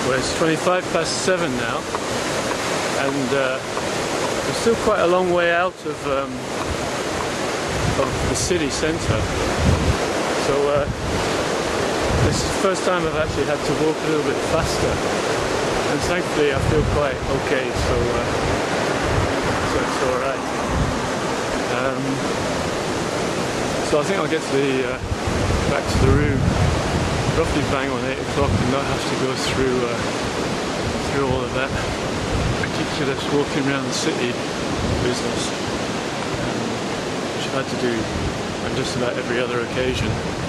Well, it's 7:25 now, and we're still quite a long way out of the city centre. So this is the first time I've actually had to walk a little bit faster, and thankfully I feel quite okay, so it's all right. So I think I'll get to back to the room roughly bang on 8 o'clock and not have to go through all of that ridiculous walking around the city business, which I've had to do on just about every other occasion.